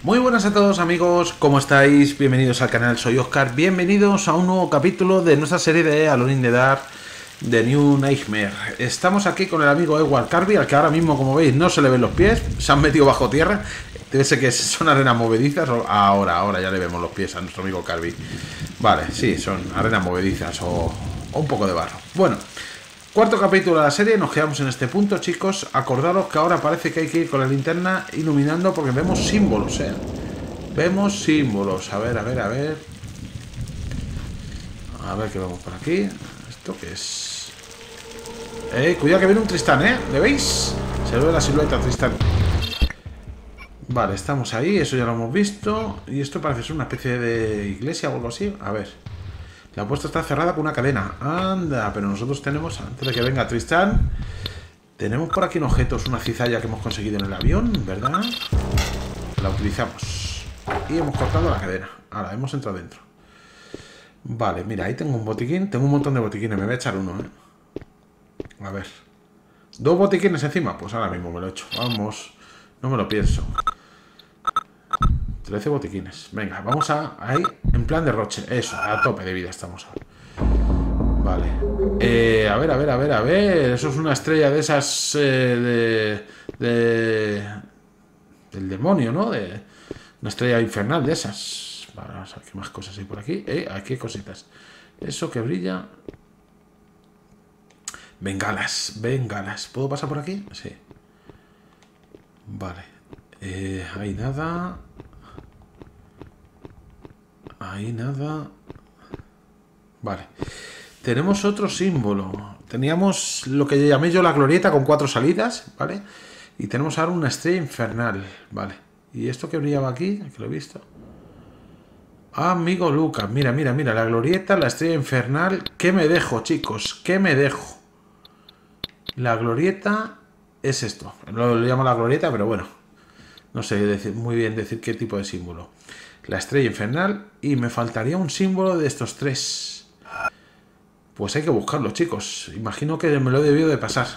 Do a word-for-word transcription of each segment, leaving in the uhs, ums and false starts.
Muy buenas a todos amigos, ¿cómo estáis? Bienvenidos al canal, soy Oscar, bienvenidos a un nuevo capítulo de nuestra serie de Alone in the Dark de New Nightmare. Estamos aquí con el amigo Edward Carby, al que ahora mismo, como veis, no se le ven los pies, se han metido bajo tierra. Debe ser que son arenas movedizas, o ahora, ahora ya le vemos los pies a nuestro amigo Carby. Vale, sí, son arenas movedizas o, o un poco de barro. Bueno, cuarto capítulo de la serie, nos quedamos en este punto, chicos. Acordaros que ahora parece que hay que ir con la linterna iluminando porque vemos símbolos, ¿eh? Vemos símbolos. A ver, a ver, a ver. A ver qué vemos por aquí. ¿Esto qué es? Eh, cuidado que viene un Tristán, ¿eh? ¿Le veis? Se ve la silueta Tristán. Vale, estamos ahí, eso ya lo hemos visto. Y esto parece ser una especie de iglesia o algo así. A ver. La puerta está cerrada con una cadena. Anda, pero nosotros tenemos, antes de que venga Tristán, tenemos por aquí un objeto, una cizalla que hemos conseguido en el avión, ¿verdad? La utilizamos. Y hemos cortado la cadena. Ahora, hemos entrado dentro. Vale, mira, ahí tengo un botiquín. Tengo un montón de botiquines, me voy a echar uno, ¿eh? A ver. ¿Dos botiquines encima? Pues ahora mismo me lo echo. Vamos. No me lo pienso. trece botiquines. Venga, vamos a ahí, en plan de roche. Eso, a tope de vida estamos ahora. Vale. Eh, a ver, a ver, a ver, a ver. Eso es una estrella de esas eh, de, de... del demonio, ¿no? De una estrella infernal de esas. Vale, vamos a ver qué más cosas hay por aquí. Eh, aquí hay cositas. Eso que brilla. Bengalas, bengalas. ¿Puedo pasar por aquí? Sí. Vale. Eh, hay nada. Ahí nada. Vale. Tenemos otro símbolo. Teníamos lo que llamé yo la glorieta con cuatro salidas, ¿vale? Y tenemos ahora una estrella infernal, ¿vale? ¿Y esto que brillaba aquí? Que lo he visto. Ah, amigo Lucas. Mira, mira, mira. La glorieta, la estrella infernal. ¿Qué me dejo, chicos? ¿Qué me dejo? La glorieta es esto. Lo, lo llamo la glorieta, pero bueno. No sé decir, muy bien decir qué tipo de símbolo. La estrella infernal. Y me faltaría un símbolo de estos tres. Pues hay que buscarlo, chicos. Imagino que me lo he debido de pasar.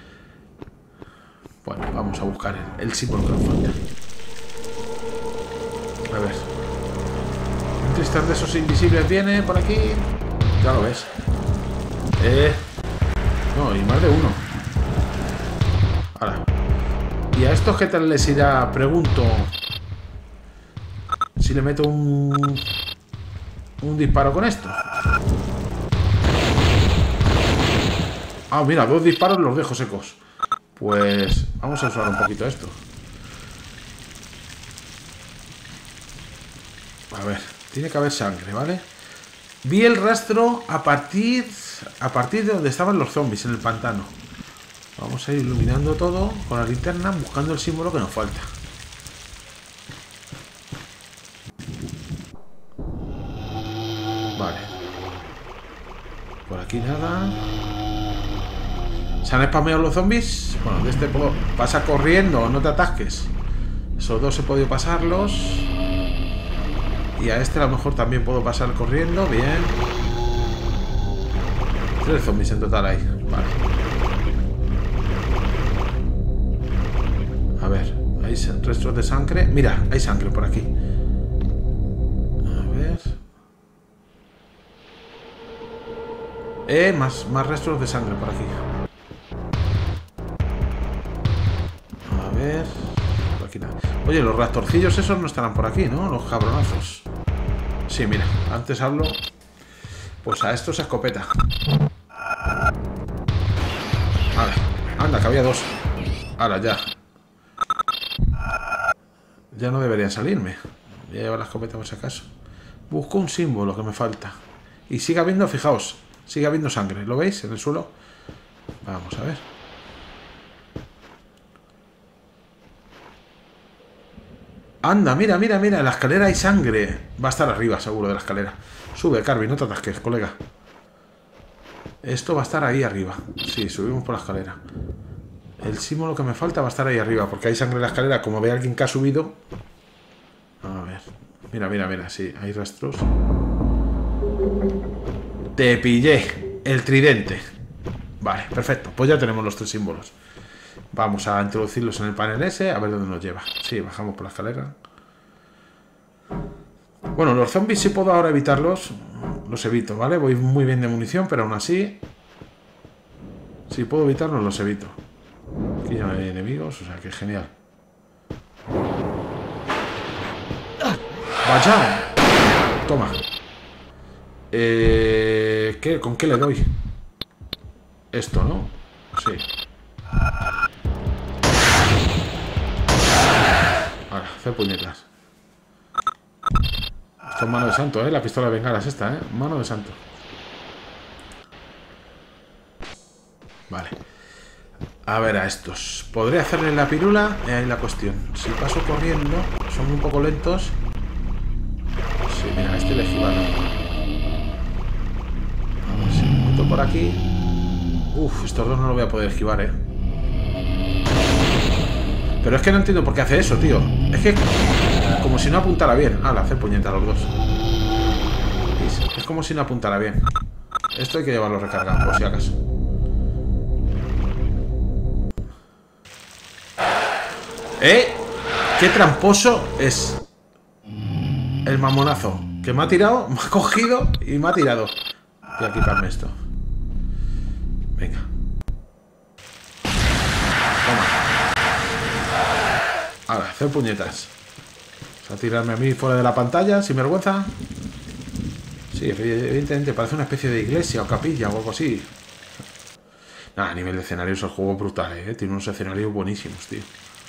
Bueno, vamos a buscar el, el símbolo que nos falta. A ver. Un Tristán de esos invisibles viene por aquí. Ya lo ves. Eh. No, y más de uno. Ahora. ¿Y a estos qué tal les irá? Pregunto. Si le meto un... un disparo con esto. Ah, mira, dos disparos los dejo secos. Pues vamos a usar un poquito esto. A ver, tiene que haber sangre, ¿vale? Vi el rastro a partir... a partir de donde estaban los zombies, en el pantano. Vamos a ir iluminando todo con la linterna, buscando el símbolo que nos falta. Vale. Por aquí nada. ¿Se han spameado los zombies? Bueno, de este puedo... pasa corriendo, no te atasques. Esos dos he podido pasarlos. Y a este a lo mejor también puedo pasar corriendo. Bien. Tres zombies en total ahí. Vale. A ver, hay restos de sangre. Mira, hay sangre por aquí. A ver. Eh, más, más restos de sangre por aquí. A ver. Por aquí nada. Oye, los rastorcillos esos no estarán por aquí, ¿no? Los cabronazos. Sí, mira, antes hablo. Pues a estos escopeta. Vale, anda, que había dos. Ahora ya. Ya no deberían salirme. Voy a llevar la escopeta por si acaso. Busco un símbolo que me falta. Y sigue habiendo, fijaos, sigue habiendo sangre. ¿Lo veis en el suelo? Vamos a ver. Anda, mira, mira, mira. En la escalera hay sangre. Va a estar arriba, seguro, de la escalera. Sube, Carby, no te atasques, colega. Esto va a estar ahí arriba. Sí, subimos por la escalera. El símbolo que me falta va a estar ahí arriba, porque hay sangre en la escalera. Como ve alguien que ha subido. A ver. Mira, mira, mira. Sí, hay rastros. Te pillé. El tridente. Vale, perfecto. Pues ya tenemos los tres símbolos. Vamos a introducirlos en el panel ese, a ver dónde nos lleva. Sí, bajamos por la escalera. Bueno, los zombies si puedo ahora evitarlos, los evito, ¿vale? Voy muy bien de munición, pero aún así, si puedo evitarlos, los evito. Aquí ya no hay enemigos, o sea que genial. ¡Vaya! Toma. Eh, ¿qué? ¿Con qué le doy? Esto, ¿no? Sí. Ahora, hacer puñetas. Esto es mano de santo, ¿eh? La pistola de bengala es esta, ¿eh? Mano de santo. Vale. A ver a estos. ¿Podré hacerle la pirula? Eh, ahí la cuestión. Si paso corriendo, son un poco lentos. Sí, mira, este le esquivaron. A ver si me meto por aquí. Uf, estos dos no lo voy a poder esquivar, ¿eh? Pero es que no entiendo por qué hace eso, tío. Es que... como si no apuntara bien. Ah, le hace puñeta a los dos. Es como si no apuntara bien. Esto hay que llevarlo recargado, por si acaso. ¡Eh! ¡Qué tramposo es! El mamonazo. Que me ha tirado, me ha cogido y me ha tirado. Voy a quitarme esto. Venga. Toma. Ahora, hacer puñetas. A tirarme a mí fuera de la pantalla, sin vergüenza. Sí, evidentemente parece una especie de iglesia o capilla o algo así. Nada, a nivel de escenarios el juego es brutal, ¿eh? Tiene unos escenarios buenísimos, tío.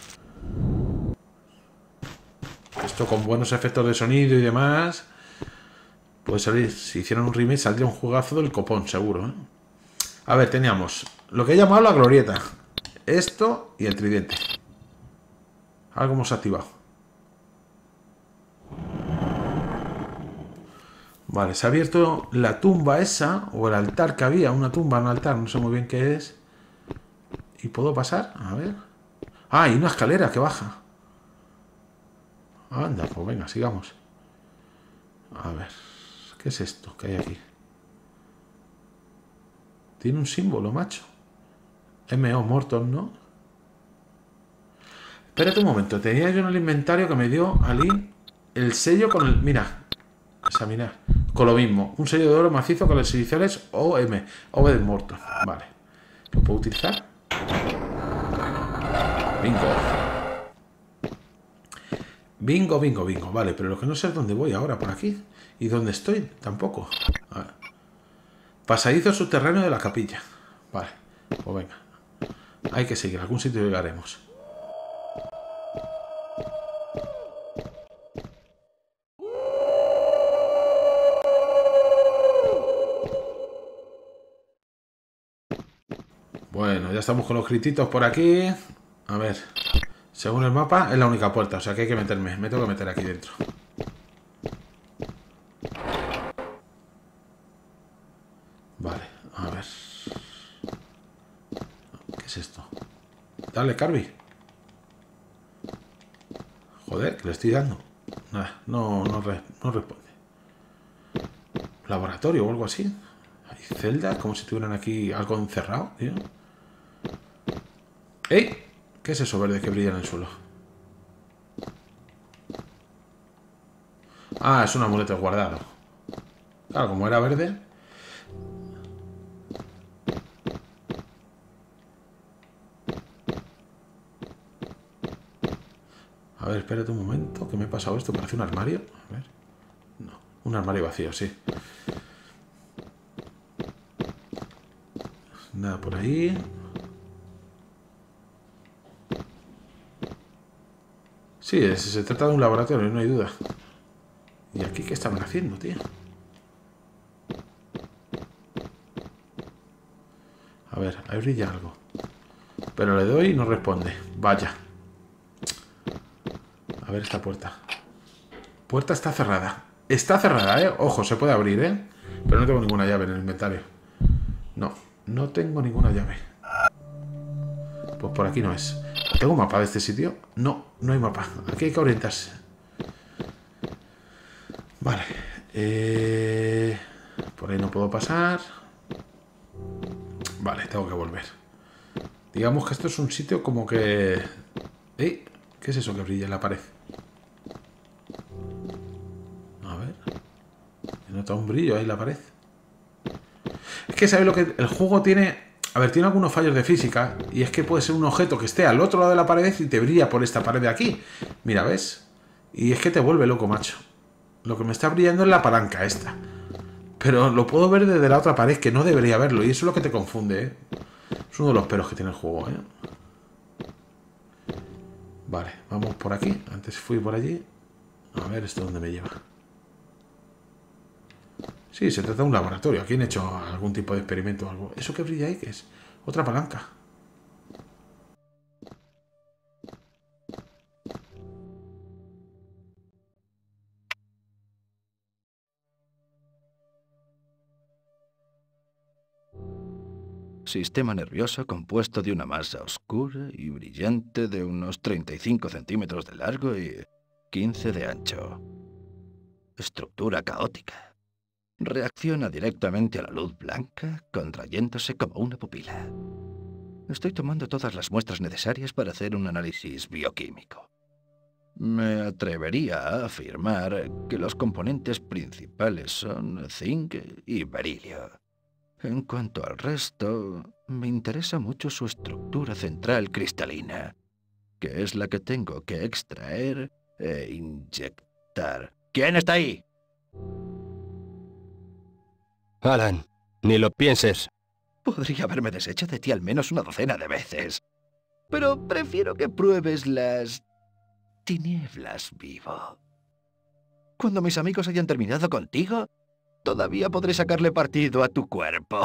Esto con buenos efectos de sonido y demás. Puede salir, si hicieran un remake saldría un juegazo del copón, seguro, ¿eh? A ver, teníamos lo que he llamado la glorieta. Esto y el tridente. Algo hemos activado. Vale, se ha abierto la tumba esa, o el altar que había, una tumba, un altar, no sé muy bien qué es. ¿Y puedo pasar? A ver. Ah, y una escalera que baja. Anda, pues venga, sigamos. A ver, ¿qué es esto que hay aquí? Tiene un símbolo, macho. M O Morton, ¿no? Espérate un momento, tenía yo en el inventario que me dio Ali el sello con el... Mira, examinar. Con lo mismo, un sello de oro macizo con las iniciales O M, O de Morton. Vale. ¿Lo puedo utilizar? Bingo. Bingo, bingo, bingo. Vale, pero lo que no sé es dónde voy ahora, por aquí. ¿Y dónde estoy? Tampoco. Vale. Pasadizo subterráneo de la capilla. Vale, pues venga. Hay que seguir, a algún sitio llegaremos. Bueno, ya estamos con los grititos por aquí. A ver. Según el mapa, es la única puerta, o sea que hay que meterme. Me tengo que meter aquí dentro. Vale, a ver. ¿Qué es esto? Dale, Carby. Joder, que le estoy dando. Nada, no, no, re, no responde. Laboratorio o algo así. Hay celdas, como si tuvieran aquí algo encerrado, tío. ¡Ey! ¿Qué es eso verde que brilla en el suelo? Ah, es un amuleto guardado. Claro, como era verde. A ver, espérate un momento. ¿Qué me ha pasado esto? ¿Parece un armario? A ver. No, un armario vacío, sí. Nada por ahí. Sí, se trata de un laboratorio, no hay duda. ¿Y aquí qué estaban haciendo, tío? A ver, ahí brilla algo. Pero le doy y no responde. Vaya. A ver esta puerta. Puerta está cerrada. Está cerrada, ¿eh? Ojo, se puede abrir, ¿eh? Pero no tengo ninguna llave en el inventario. No, no tengo ninguna llave. Pues por aquí no es. ¿Tengo un mapa de este sitio? No, no hay mapa. Aquí hay que orientarse. Vale. Eh... Por ahí no puedo pasar. Vale, tengo que volver. Digamos que esto es un sitio como que... ¿Eh? ¿Qué es eso que brilla en la pared? A ver. nota un brillo ahí en la pared. Es que sabéis lo que el juego tiene... A ver, tiene algunos fallos de física. Y es que puede ser un objeto que esté al otro lado de la pared y te brilla por esta pared de aquí. Mira, ¿ves? Y es que te vuelve loco, macho. Lo que me está brillando es la palanca esta. Pero lo puedo ver desde la otra pared, que no debería verlo. Y eso es lo que te confunde, ¿eh? Es uno de los peros que tiene el juego, ¿eh? Vale, vamos por aquí. Antes fui por allí. A ver esto dónde me lleva. Sí, se trata de un laboratorio. Aquí han hecho algún tipo de experimento o algo. ¿Eso que brilla ahí qué es? Otra palanca. Sistema nervioso compuesto de una masa oscura y brillante de unos treinta y cinco centímetros de largo y quince de ancho. Estructura caótica. Reacciona directamente a la luz blanca, contrayéndose como una pupila. Estoy tomando todas las muestras necesarias para hacer un análisis bioquímico. Me atrevería a afirmar que los componentes principales son zinc y berilio. En cuanto al resto, me interesa mucho su estructura central cristalina, que es la que tengo que extraer e inyectar. ¿Quién está ahí? Alan, ni lo pienses. Podría haberme deshecho de ti al menos una docena de veces. Pero prefiero que pruebes las tinieblas vivo. Cuando mis amigos hayan terminado contigo, todavía podré sacarle partido a tu cuerpo.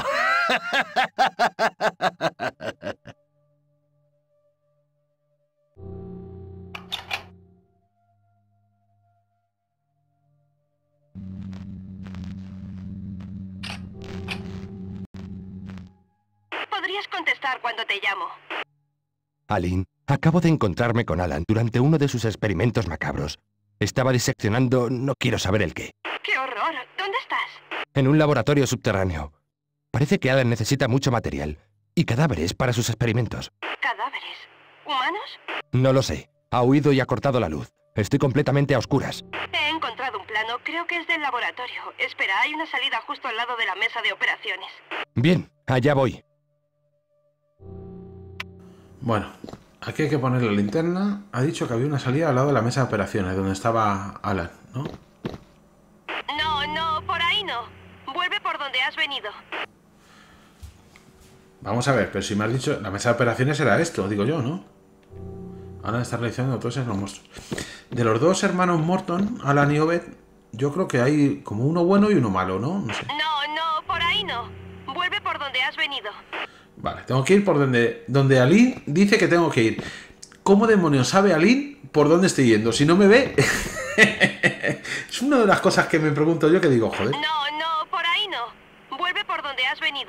Podrías contestar cuando te llamo. Aline, acabo de encontrarme con Alan durante uno de sus experimentos macabros. Estaba diseccionando no quiero saber el qué. ¡Qué horror! ¿Dónde estás? En un laboratorio subterráneo. Parece que Alan necesita mucho material y cadáveres para sus experimentos. ¿Cadáveres? ¿Humanos? No lo sé. Ha huido y ha cortado la luz. Estoy completamente a oscuras. He encontrado un plano, creo que es del laboratorio. Espera, hay una salida justo al lado de la mesa de operaciones. Bien, allá voy. Bueno, aquí hay que poner la linterna. Ha dicho que había una salida al lado de la mesa de operaciones, donde estaba Alan, ¿no? No, no, por ahí no. Vuelve por donde has venido. Vamos a ver, pero si me has dicho... La mesa de operaciones era esto, digo yo, ¿no? Alan está realizando todos esos monstruos. De los dos hermanos Morton, Alan y Obed, yo creo que hay como uno bueno y uno malo, ¿no? No sé. No, no, por ahí no. Vuelve por donde has venido. Vale, tengo que ir por donde, donde Aline dice que tengo que ir. ¿Cómo demonios sabe Aline por dónde estoy yendo? Si no me ve... Es una de las cosas que me pregunto yo que digo, joder. No, no, por ahí no. Vuelve por donde has venido.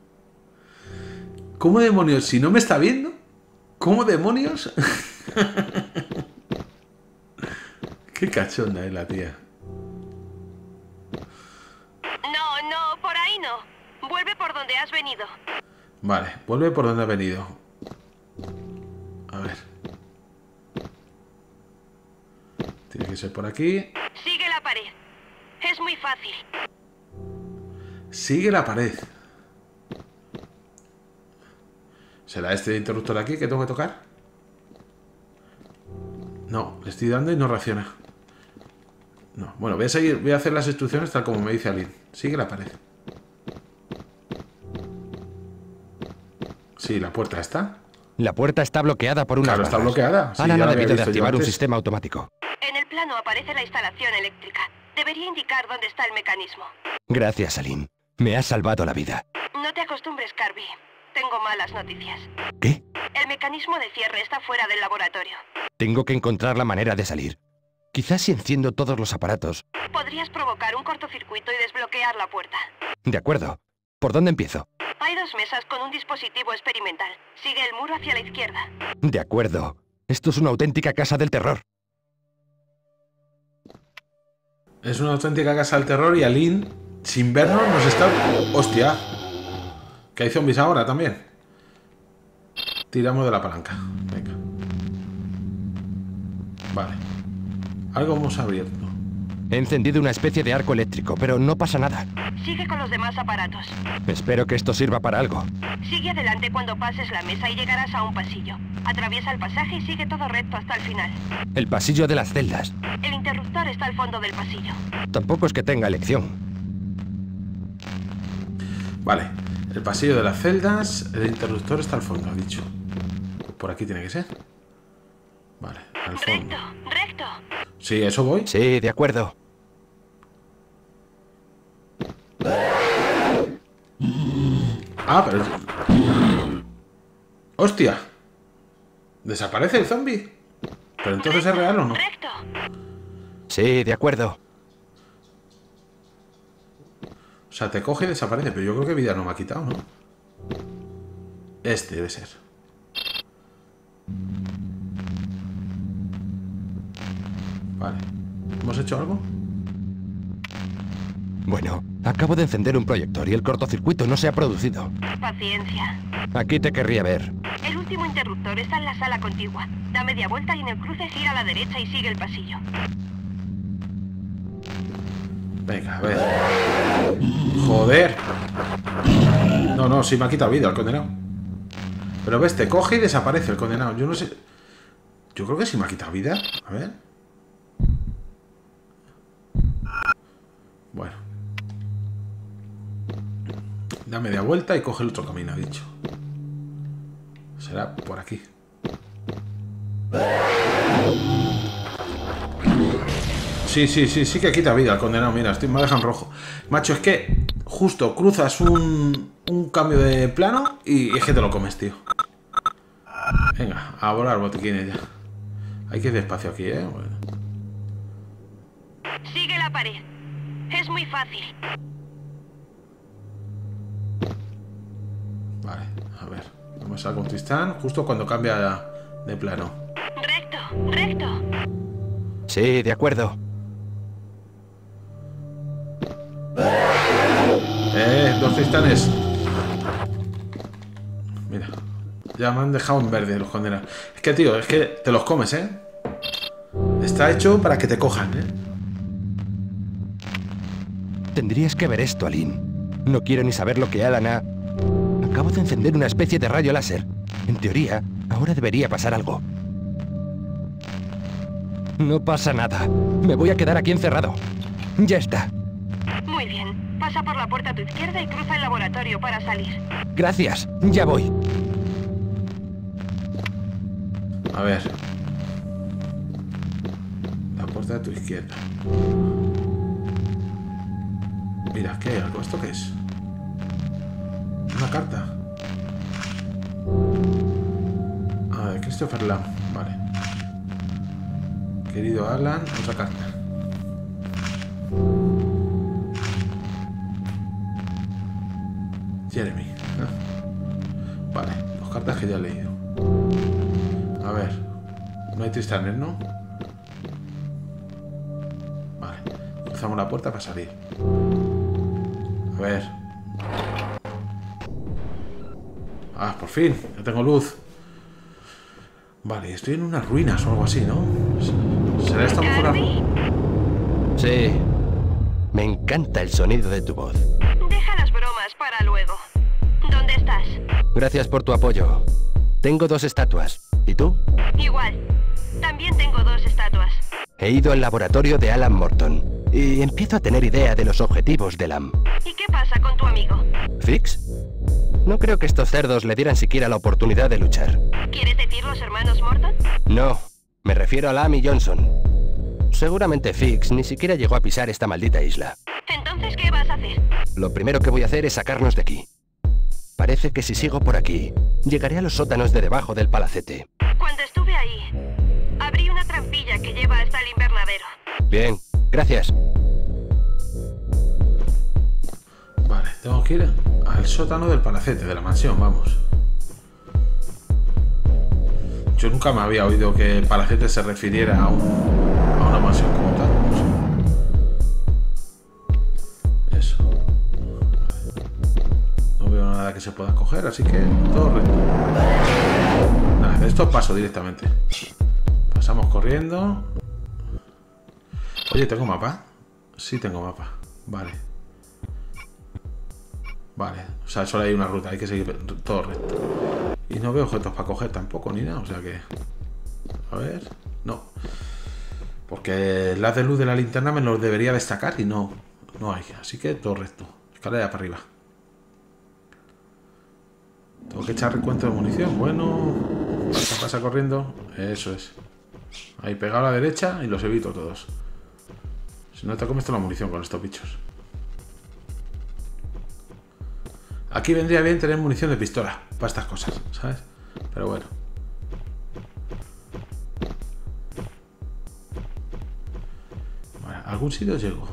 ¿Cómo demonios? Si no me está viendo, ¿cómo demonios? Qué cachonda es la tía. No, no, por ahí no. Vuelve por donde has venido. Vale, vuelve por donde ha venido. A ver. Tiene que ser por aquí. Sigue la pared. Es muy fácil. Sigue la pared. ¿Será este interruptor aquí que tengo que tocar? No, le estoy dando y no reacciona. No, bueno, voy a seguir, voy a hacer las instrucciones tal como me dice Aline. Sigue la pared. Sí, la puerta está. La puerta está bloqueada por una Claro, está bloqueada. Sí, Alan ya ha la había debido de visto yo activar un antes. sistema automático. En el plano aparece la instalación eléctrica. Debería indicar dónde está el mecanismo. Gracias, Aline. Me has salvado la vida. No te acostumbres, Carby. Tengo malas noticias. ¿Qué? El mecanismo de cierre está fuera del laboratorio. Tengo que encontrar la manera de salir. Quizás si enciendo todos los aparatos. Podrías provocar un cortocircuito y desbloquear la puerta. De acuerdo. ¿Por dónde empiezo? Hay dos mesas con un dispositivo experimental. Sigue el muro hacia la izquierda. De acuerdo. Esto es una auténtica casa del terror. Es una auténtica casa del terror y Aline, sin vernos, nos está... ¡Hostia! Que hay zombies ahora también. Tiramos de la palanca. Venga. Vale. Algo hemos abierto. He encendido una especie de arco eléctrico, pero no pasa nada. Sigue con los demás aparatos. Espero que esto sirva para algo. Sigue adelante cuando pases la mesa y llegarás a un pasillo. Atraviesa el pasaje y sigue todo recto hasta el final. El pasillo de las celdas. El interruptor está al fondo del pasillo. Tampoco es que tenga elección. Vale. El pasillo de las celdas. El interruptor está al fondo, ha dicho. Por aquí tiene que ser. Vale, al fondo. Recto, recto. Sí, eso voy. Sí, de acuerdo. Ah, pero... ¡Hostia! ¿Desaparece el zombie? ¿Pero entonces Recto, es real o no? Recto. Sí, de acuerdo. O sea, te coge y desaparece. Pero yo creo que vida no me ha quitado, ¿no? Este debe ser. Vale. ¿Hemos hecho algo? Bueno, acabo de encender un proyector y el cortocircuito no se ha producido. Paciencia. Aquí te querría ver. El último interruptor está en la sala contigua. Da media vuelta y en el cruce gira a la derecha y sigue el pasillo. Venga, a ver. Joder. No, no, sí me ha quitado vida el condenado. Pero ves, te coge y desaparece el condenado. Yo no sé... Yo creo que sí me ha quitado vida. A ver. Bueno. Da media vuelta y coge el otro camino, ha dicho. Será por aquí. Sí, sí, sí, sí que quita vida el condenado. Mira, estoy, me dejan rojo. Macho, es que justo cruzas un, un cambio de plano y es que te lo comes, tío. Venga, a volar botiquines ya. Hay que ir despacio aquí, ¿eh? Bueno. Sigue la pared. Es muy fácil. Vale, a ver. Vamos a con Tristán justo cuando cambia de plano. Recto, recto. Sí, de acuerdo. Eh, dos Tristanes. Mira. Ya me han dejado en verde los condenados. Es que, tío, es que te los comes, ¿eh? Está hecho para que te cojan, ¿eh? Tendrías que ver esto, Aline. No quiero ni saber lo que Alan ha... Acabo de encender una especie de rayo láser. En teoría, ahora debería pasar algo. No pasa nada. Me voy a quedar aquí encerrado. Ya está. Muy bien. Pasa por la puerta a tu izquierda y cruza el laboratorio para salir. Gracias. Ya voy. A ver. La puerta de tu izquierda. Mira, ¿qué hay algo? ¿Esto qué es? Una carta. Ah, de Christopher Lamb. Vale. Querido Alan, otra carta. Jeremy. Ah. Vale, dos cartas que ya he leído. A ver. No hay Tristanes, ¿no? Vale. Cruzamos la puerta para salir. A ver. Ah, por fin. Ya tengo luz. Vale, estoy en unas ruinas o algo así, ¿no? ¿Será esta mejor? Sí. Me encanta el sonido de tu voz. Deja las bromas para luego. ¿Dónde estás? Gracias por tu apoyo. Tengo dos estatuas. ¿Y tú? Igual. También tengo dos estatuas. He ido al laboratorio de Alan Morton y empiezo a tener idea de los objetivos de Lamb. ¿Y qué pasa con tu amigo? ¿Fix? No creo que estos cerdos le dieran siquiera la oportunidad de luchar. ¿Quieres decir los hermanos Morton? No, me refiero a Lamb y Johnson. Seguramente Fix ni siquiera llegó a pisar esta maldita isla. Entonces, ¿qué vas a hacer? Lo primero que voy a hacer es sacarnos de aquí. Parece que si sigo por aquí, llegaré a los sótanos de debajo del palacete. Cuando estuve ahí, abrí una trampilla que lleva hasta el invernadero. Bien, gracias. Vale, tengo que ir al sótano del palacete, de la mansión, vamos. Yo nunca me había oído que el palacete se refiriera a, un, a una mansión como tal. Eso. No veo nada que se pueda coger, así que todo recto. Nada, de esto paso directamente. Pasamos corriendo. Oye, ¿tengo mapa? Sí tengo mapa. Vale. Vale. O sea, solo hay una ruta. Hay que seguir todo recto. Y no veo objetos para coger tampoco, ni nada. O sea que... A ver... No. Porque el haz de luz de la linterna me lo debería destacar y no, no hay. Así que todo recto. Escalera para arriba. Tengo que echar recuento de munición. Bueno. Pasa, pasa corriendo. Eso es. Ahí pegado a la derecha y los evito todos. Si no te comes toda la munición con estos bichos. Aquí vendría bien tener munición de pistola para estas cosas, ¿sabes? Pero bueno. Vale, a algún sitio llego.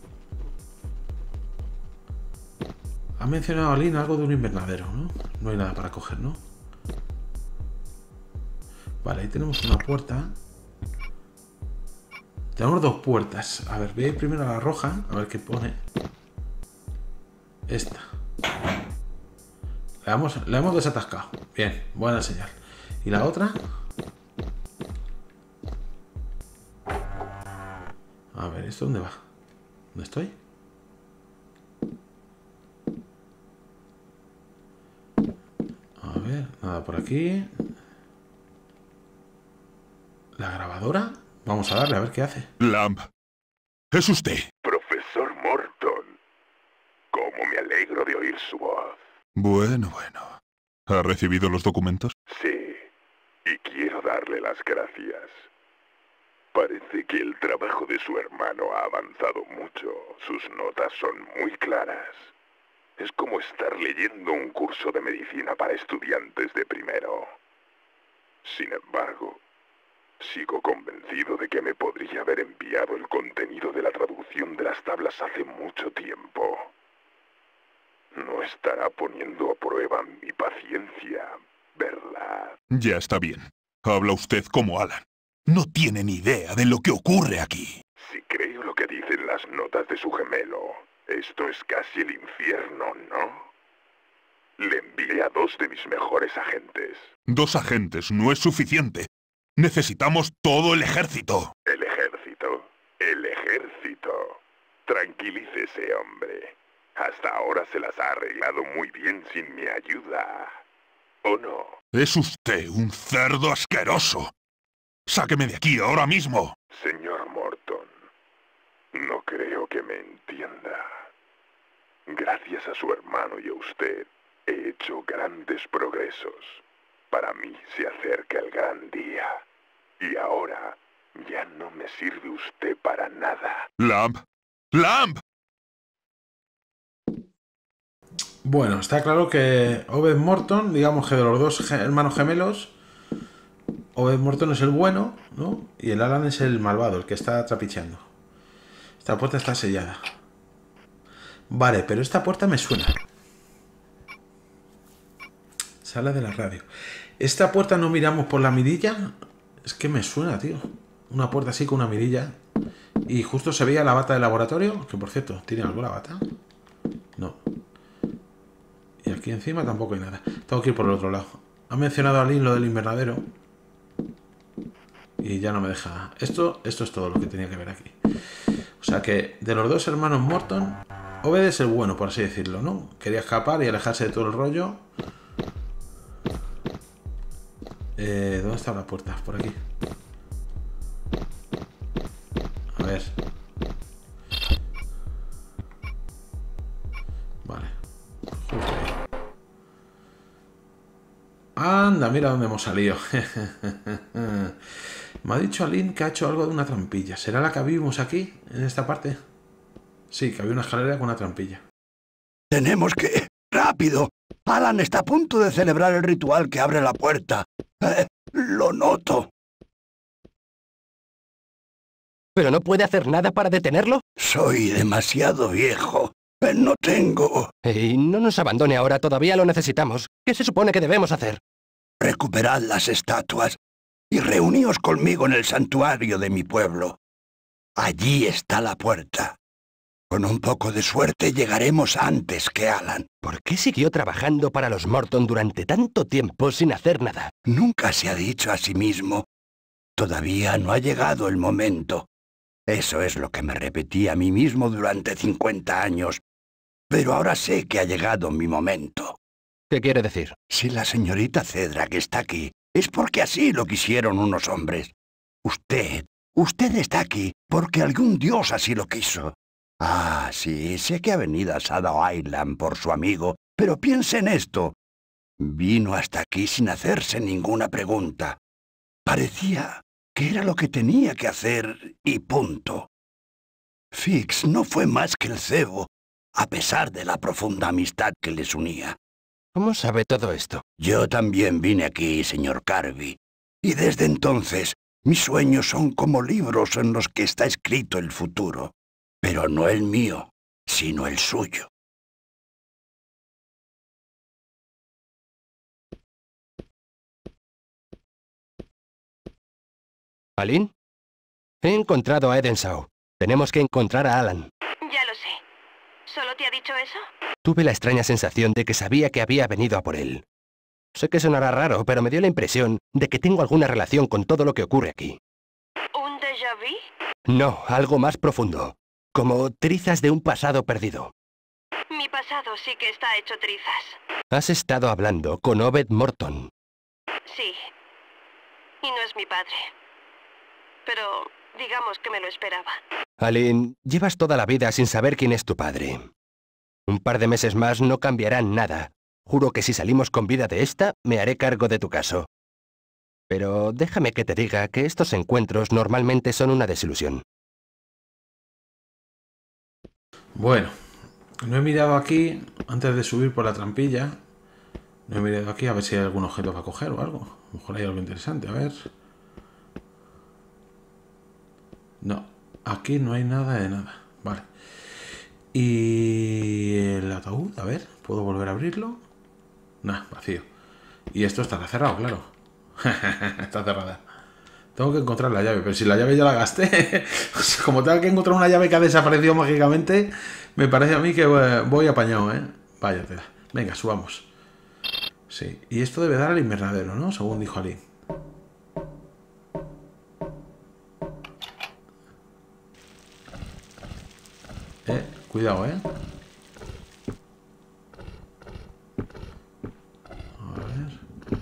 Ha mencionado Aline algo de un invernadero, ¿no? No hay nada para coger, ¿no? Vale, ahí tenemos una puerta. Tenemos dos puertas. A ver, voy a ir primero a la roja, a ver qué pone. Esta. La hemos, la hemos desatascado. Bien, buena señal. ¿Y la otra? A ver, ¿esto dónde va? ¿Dónde estoy? A ver, nada por aquí. ¿La grabadora? Vamos a darle a ver qué hace. Lamb, ¿es usted? Profesor Morton. Cómo me alegro de oír su voz. Bueno, bueno. ¿Ha recibido los documentos? Sí, y quiero darle las gracias. Parece que el trabajo de su hermano ha avanzado mucho. Sus notas son muy claras. Es como estar leyendo un curso de medicina para estudiantes de primero. Sin embargo, sigo convencido de que me podría haber enviado el contenido de la traducción de las tablas hace mucho tiempo. No estará poniendo a prueba mi paciencia, ¿verdad? Ya está bien. Habla usted como Alan. No tiene ni idea de lo que ocurre aquí. Si creo lo que dicen las notas de su gemelo, esto es casi el infierno, ¿no? Le envié a dos de mis mejores agentes. Dos agentes no es suficiente. Necesitamos todo el ejército. ¿El ejército? El ejército. Tranquilícese, hombre. Hasta ahora se las ha arreglado muy bien sin mi ayuda. ¿O no? Es usted un cerdo asqueroso. ¡Sáqueme de aquí ahora mismo! Señor Morton, no creo que me entienda. Gracias a su hermano y a usted, he hecho grandes progresos. Para mí se acerca el gran día. Y ahora ya no me sirve usted para nada. ¡Lamb! ¡Lamb! Bueno, está claro que Obed Morton, digamos que de los dos ge- hermanos gemelos, Obed Morton es el bueno, ¿no? Y el Alan es el malvado, el que está trapicheando. Esta puerta está sellada. Vale, pero esta puerta me suena. Sala de la radio. Esta puerta no miramos por la mirilla. Es que me suena, tío. Una puerta así con una mirilla. Y justo se veía la bata del laboratorio. Que por cierto, ¿tiene algo la bata? No. Y aquí encima tampoco hay nada. Tengo que ir por el otro lado. Ha mencionado a Lynn lo del invernadero. Y ya no me deja. Esto, esto es todo lo que tenía que ver aquí. O sea que de los dos hermanos Morton, Obed es el bueno, por así decirlo, ¿no? Quería escapar y alejarse de todo el rollo. Eh, ¿Dónde está la puerta? Por aquí. A ver. Vale. Justo ahí. Anda, mira dónde hemos salido. Me ha dicho Aline que ha hecho algo de una trampilla. ¿Será la que vimos aquí, en esta parte? Sí, que había una escalera con una trampilla. Tenemos que... ¡Rápido! Alan está a punto de celebrar el ritual que abre la puerta. Eh, lo noto. ¿Pero no puede hacer nada para detenerlo? Soy demasiado viejo. Eh, no tengo... Y no nos abandone ahora, todavía lo necesitamos. ¿Qué se supone que debemos hacer? Recuperad las estatuas y reuníos conmigo en el santuario de mi pueblo. Allí está la puerta. Con un poco de suerte llegaremos antes que Alan. ¿Por qué siguió trabajando para los Morton durante tanto tiempo sin hacer nada? Nunca se ha dicho a sí mismo. Todavía no ha llegado el momento. Eso es lo que me repetí a mí mismo durante cincuenta años. Pero ahora sé que ha llegado mi momento. ¿Qué quiere decir? Si la señorita Cedra que está aquí, es porque así lo quisieron unos hombres. Usted, usted está aquí porque algún dios así lo quiso. Ah, sí, sé que ha venido a Shadow Island por su amigo, pero piense en esto. Vino hasta aquí sin hacerse ninguna pregunta. Parecía que era lo que tenía que hacer y punto. Fix no fue más que el cebo, a pesar de la profunda amistad que les unía. ¿Cómo sabe todo esto? Yo también vine aquí, señor Carby, y desde entonces mis sueños son como libros en los que está escrito el futuro, pero no el mío, sino el suyo. ¿Aline? He encontrado a Edenshaw. Tenemos que encontrar a Alan. Ya lo sé. ¿Solo te ha dicho eso? Tuve la extraña sensación de que sabía que había venido a por él. Sé que sonará raro, pero me dio la impresión de que tengo alguna relación con todo lo que ocurre aquí. ¿Un déjà vu? No, algo más profundo. Como trizas de un pasado perdido. Mi pasado sí que está hecho trizas. Has estado hablando con Obed Morton. Sí. Y no es mi padre. Pero digamos que me lo esperaba. Aline, llevas toda la vida sin saber quién es tu padre. Un par de meses más no cambiarán nada. Juro que si salimos con vida de esta, me haré cargo de tu caso. Pero déjame que te diga que estos encuentros normalmente son una desilusión. Bueno, no he mirado aquí, antes de subir por la trampilla, no he mirado aquí a ver si hay algún objeto para coger o algo. A lo mejor hay algo interesante, a ver. No, aquí no hay nada de nada, vale. Y el ataúd, a ver, ¿puedo volver a abrirlo? Nah, vacío. Y esto estará cerrado, claro. Está cerrada. Tengo que encontrar la llave, pero si la llave ya la gasté. Como tengo que encontrar una llave que ha desaparecido mágicamente, me parece a mí que voy apañado, ¿eh? Vaya tela. Venga, subamos. Sí, y esto debe dar al invernadero, ¿no? Según dijo Ali. Eh, cuidado, ¿eh? A ver.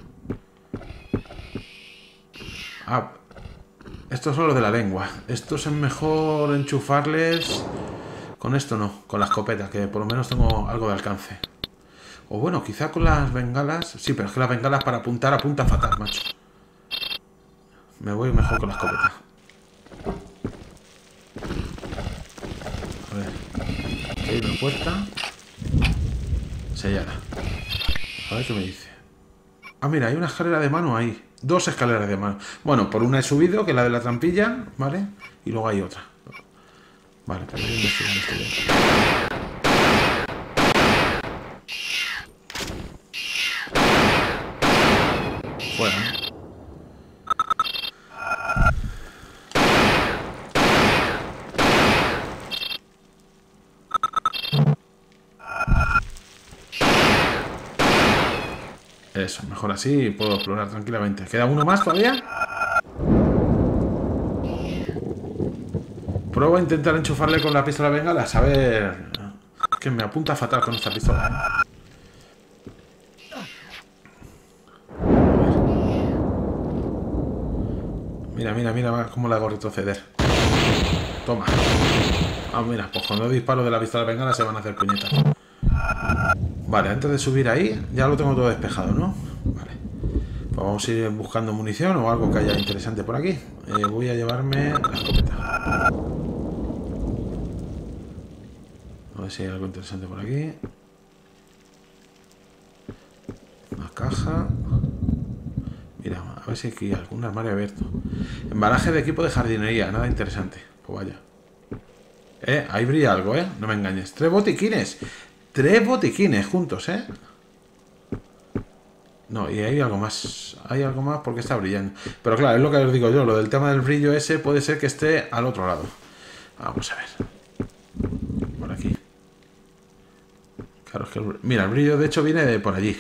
Ah, estos son los de la lengua. Estos es mejor enchufarles. Con esto no, con la escopeta, que por lo menos tengo algo de alcance. O bueno, quizá con las bengalas. Sí, pero es que las bengalas para apuntar apuntan fatal, macho. Me voy mejor con la escopeta. A ver. Aquí hay una puerta. Sellada. A ver qué me dice. Ah, mira, hay una escalera de mano ahí. Dos escaleras de mano. Bueno, por una he subido, que es la de la trampilla, ¿vale? Y luego hay otra. Vale, pero voy a investigar esto ya. Fuera, ¿eh? Eso, mejor así puedo explorar tranquilamente. ¿Queda uno más todavía? Pruebo a intentar enchufarle con la pistola de bengala. A ver... Que me apunta fatal con esta pistola, ¿eh? Mira, mira, mira cómo la hago retroceder. Toma. Ah, mira, pues cuando disparo de la pistola de bengala se van a hacer puñetas. Vale, antes de subir ahí, ya lo tengo todo despejado, ¿no? Vale. Pues vamos a ir buscando munición o algo que haya interesante por aquí. Eh, voy a llevarme la escopeta. A ver si hay algo interesante por aquí. Una caja. Mira, a ver si hay aquí algún armario abierto. Embalaje de equipo de jardinería, nada interesante. Pues vaya. Eh, ahí brilla algo, ¿eh? No me engañes. Tres botiquines. Tres botiquines juntos, ¿eh? No, y hay algo más. Hay algo más porque está brillando. Pero claro, es lo que os digo yo. Lo del tema del brillo ese puede ser que esté al otro lado. Vamos a ver. Por aquí. Claro, es que el... Mira, el brillo de hecho viene de por allí.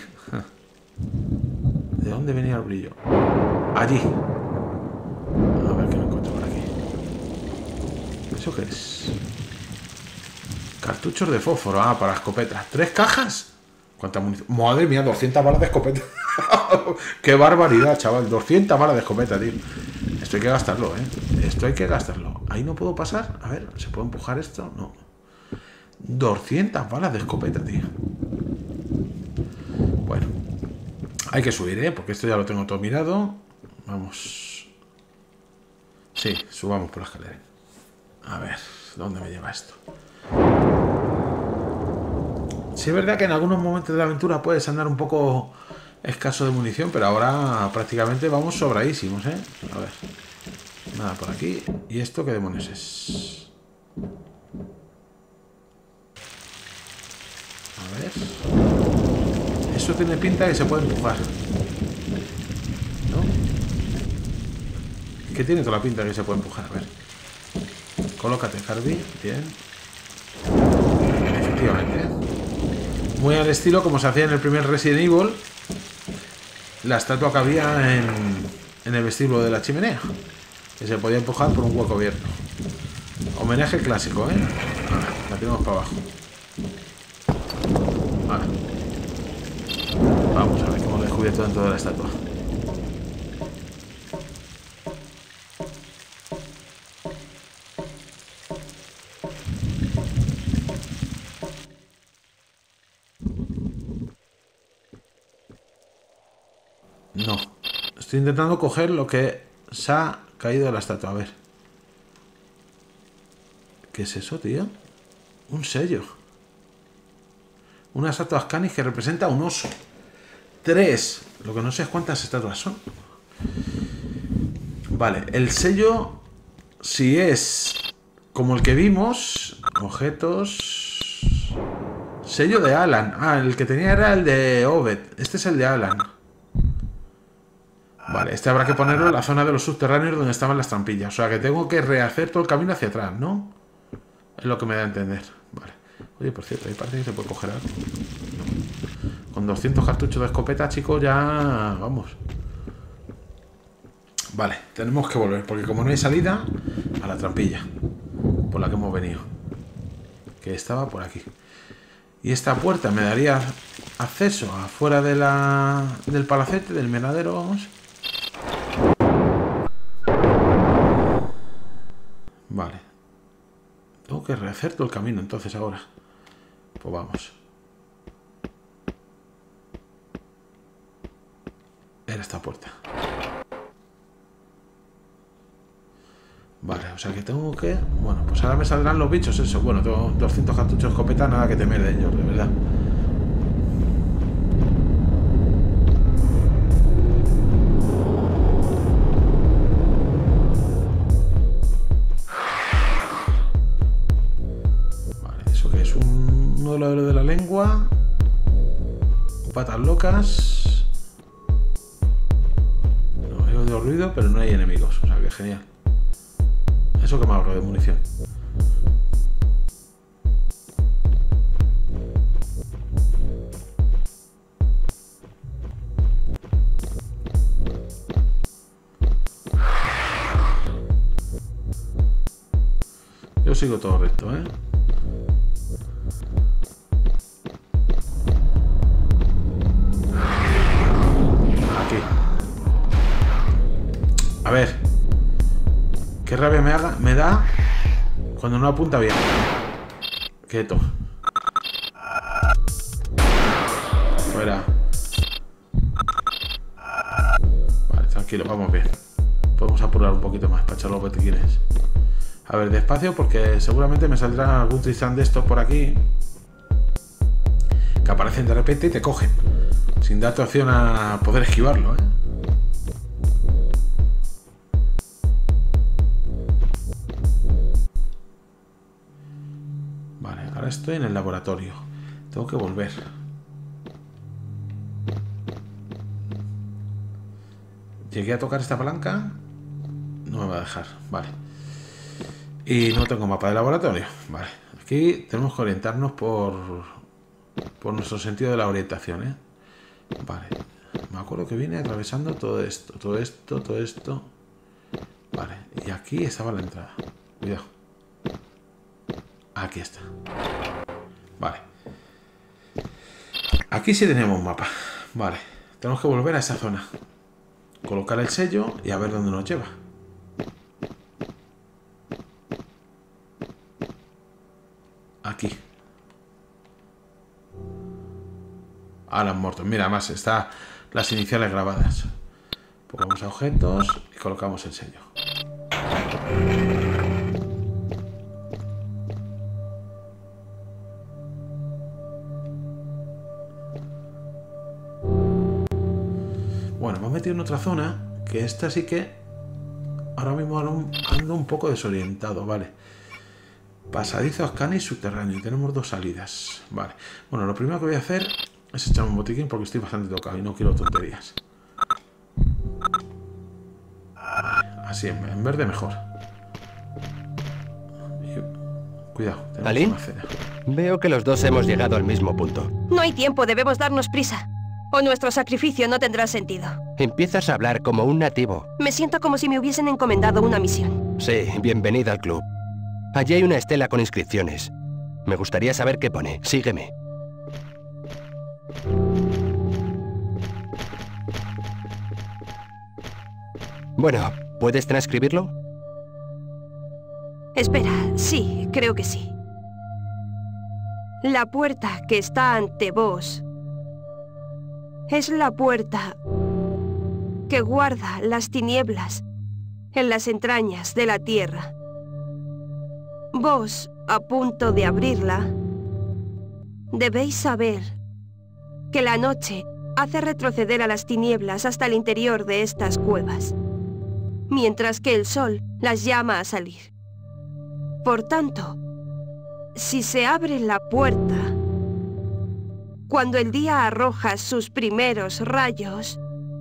¿De dónde venía el brillo? Allí. A ver qué me encuentro por aquí. ¿Eso qué es? Cartuchos de fósforo. Ah, para escopetas. ¿Tres cajas? ¿Cuánta munición? Madre mía, doscientas balas de escopeta. Qué barbaridad, chaval. doscientas balas de escopeta, tío. Esto hay que gastarlo, ¿eh? Esto hay que gastarlo. Ahí no puedo pasar. A ver, ¿se puede empujar esto? No. doscientas balas de escopeta, tío. Bueno. Hay que subir, ¿eh? Porque esto ya lo tengo todo mirado. Vamos. Sí, subamos por la escalera. A ver, ¿dónde me lleva esto? Sí, es verdad que en algunos momentos de la aventura puedes andar un poco escaso de munición, pero ahora prácticamente vamos sobradísimos, ¿eh? A ver. Nada por aquí. ¿Y esto qué demonios es? A ver. Eso tiene pinta que se puede empujar, ¿no? Que tiene toda la pinta que se puede empujar. A ver. Colócate, Harvey. Bien. Efectivamente, ¿eh? Muy al estilo como se hacía en el primer Resident Evil. La estatua que había en, en el vestíbulo de la chimenea, que se podía empujar por un hueco abierto. Homenaje clásico, ¿eh? Ahora, la tenemos para abajo. Vale. Vamos a ver cómo lo he descubierto dentro de la estatua. No. Estoy intentando coger lo que se ha caído de la estatua. A ver. ¿Qué es eso, tío? Un sello. Una estatua Ascanis que representa un oso. Tres. Lo que no sé es cuántas estatuas son. Vale. El sello, si es como el que vimos. Objetos. Sello de Alan. Ah, el que tenía era el de Obed. Este es el de Alan. Vale, este habrá que ponerlo en la zona de los subterráneos donde estaban las trampillas. O sea que tengo que rehacer todo el camino hacia atrás, ¿no? Es lo que me da a entender. Vale. Oye, por cierto, ahí parece que se puede coger algo. No. Con doscientos cartuchos de escopeta, chicos, ya... Vamos. Vale, tenemos que volver. Porque como no hay salida, a la trampilla por la que hemos venido. Que estaba por aquí. Y esta puerta me daría acceso afuera de la, del palacete, del menadero, vamos. Vale. Tengo que rehacer todo el camino entonces ahora. Pues vamos. Era esta puerta. Vale, o sea que tengo que... Bueno, pues ahora me saldrán los bichos, eso. Bueno, tengo doscientos cartuchos de escopeta, nada que temer de ellos, de verdad. Vale, ¿eso qué es? Un modelo de la lengua. Patas locas. No, he oído ruido, pero no hay enemigos, o sea que genial. Eso que me ahorro de munición. Yo sigo todo recto, ¿eh? Aquí. A ver. Qué rabia me, haga, me da cuando no apunta bien. Quieto. Fuera. Vale, tranquilo, vamos bien. Podemos apurar un poquito más para echar los botiquines. A ver, despacio porque seguramente me saldrá algún Tristán de estos por aquí. Que aparecen de repente y te cogen. Sin darte opción a poder esquivarlo, ¿eh? Ahora estoy en el laboratorio. Tengo que volver. Llegué a tocar esta palanca. No me va a dejar. Vale. Y no tengo mapa de laboratorio. Vale. Aquí tenemos que orientarnos por, por nuestro sentido de la orientación, ¿eh? Vale. Me acuerdo que vine atravesando todo esto. Todo esto, todo esto. Vale. Y aquí estaba la entrada. Cuidado. Aquí está. Vale. Aquí sí tenemos mapa. Vale. Tenemos que volver a esa zona. Colocar el sello y a ver dónde nos lleva. Aquí. Alan Morton. Mira, además está las iniciales grabadas. Pongamos a objetos y colocamos el sello. Bueno, me he metido en otra zona, que esta sí que ahora mismo ando un poco desorientado, vale. Pasadizo Ascani subterráneo, y tenemos dos salidas, vale. Bueno, lo primero que voy a hacer es echarme un botiquín porque estoy bastante tocado y no quiero tonterías. Así, en verde mejor. Cuidado, ¿Alín? Una cena. Veo que los dos hemos llegado al mismo punto. No hay tiempo, debemos darnos prisa. O nuestro sacrificio no tendrá sentido. Empiezas a hablar como un nativo. Me siento como si me hubiesen encomendado una misión. Sí, bienvenida al club. Allí hay una estela con inscripciones. Me gustaría saber qué pone. Sígueme. Bueno, ¿puedes transcribirlo? Espera, sí, creo que sí. La puerta que está ante vos es la puerta que guarda las tinieblas en las entrañas de la tierra. Vos, a punto de abrirla, debéis saber que la noche hace retroceder a las tinieblas hasta el interior de estas cuevas, mientras que el sol las llama a salir. Por tanto, si se abre la puerta, cuando el día arroja sus primeros rayos,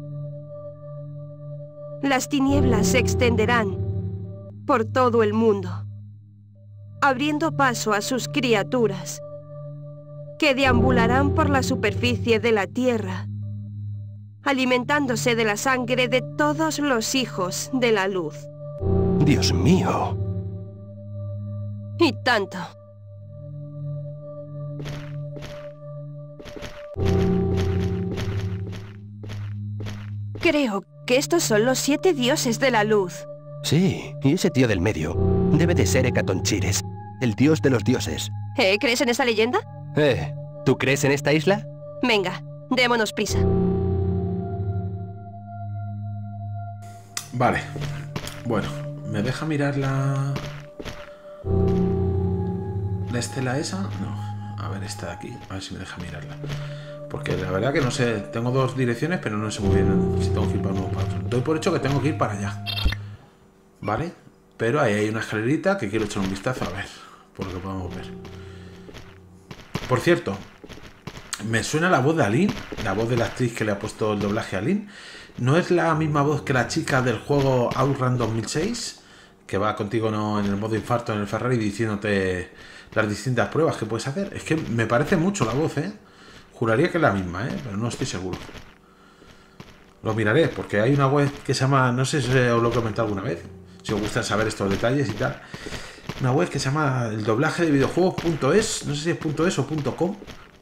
las tinieblas se extenderán por todo el mundo, abriendo paso a sus criaturas, que deambularán por la superficie de la tierra, alimentándose de la sangre de todos los hijos de la luz. Dios mío. Y tanto. Creo que estos son los siete dioses de la luz. Sí, y ese tío del medio debe de ser Hecatonchires, el dios de los dioses. ¿Eh? ¿Crees en esa leyenda? Eh, ¿tú crees en esta isla? Venga, démonos prisa. Vale. Bueno, ¿me deja mirar la... la estela esa? No. A ver, esta de aquí. A ver si me deja mirarla. Porque la verdad que no sé. Tengo dos direcciones, pero no sé muy bien si tengo que ir para uno o para otro. Doy por hecho que tengo que ir para allá. ¿Vale? Pero ahí hay una escalerita que quiero echar un vistazo a ver. Por lo que podemos ver. Por cierto, me suena la voz de Aline. La voz de la actriz que le ha puesto el doblaje a Aline. ¿No es la misma voz que la chica del juego Outrun dos mil seis? Que va contigo, ¿no?, en el modo infarto en el Ferrari diciéndote las distintas pruebas que puedes hacer. Es que me parece mucho la voz, ¿eh? Juraría que es la misma, ¿eh? Pero no estoy seguro. Lo miraré, porque hay una web que se llama... No sé si os lo he comentado alguna vez. Si os gusta saber estos detalles y tal. Una web que se llama el doblaje de videojuegos punto es. No sé si es .es o .com.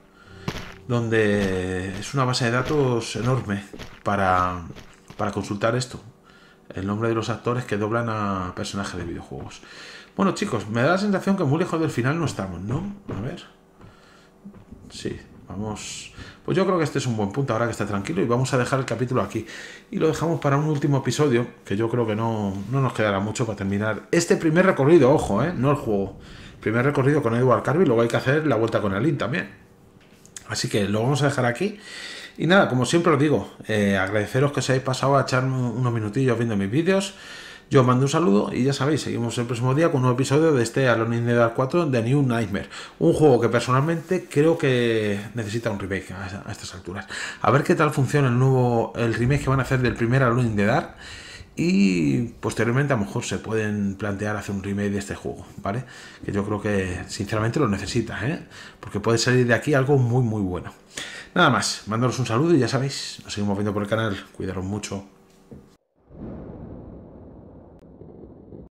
Donde es una base de datos enorme para, para consultar esto. El nombre de los actores que doblan a personajes de videojuegos. Bueno, chicos, me da la sensación que muy lejos del final no estamos, ¿no? A ver. Sí, vamos... Pues yo creo que este es un buen punto ahora que está tranquilo y vamos a dejar el capítulo aquí. Y lo dejamos para un último episodio, que yo creo que no, no nos quedará mucho para terminar este primer recorrido, ojo, ¿eh? No el juego. Primer recorrido con Edward Carby, luego hay que hacer la vuelta con Aline también. Así que lo vamos a dejar aquí. Y nada, como siempre os digo, eh, agradeceros que os hayáis pasado a echarme unos minutillos viendo mis vídeos. Yo os mando un saludo y ya sabéis, seguimos el próximo día con un nuevo episodio de este Alone in the Dark cuatro de New Nightmare. Un juego que personalmente creo que necesita un remake a, a estas alturas. A ver qué tal funciona el nuevo el remake que van a hacer del primer Alone in the Dark. Y posteriormente a lo mejor se pueden plantear hacer un remake de este juego, ¿vale? Que yo creo que sinceramente lo necesita, ¿eh? Porque puede salir de aquí algo muy muy bueno. Nada más, mandaros un saludo y ya sabéis, nos seguimos viendo por el canal. Cuidaros mucho.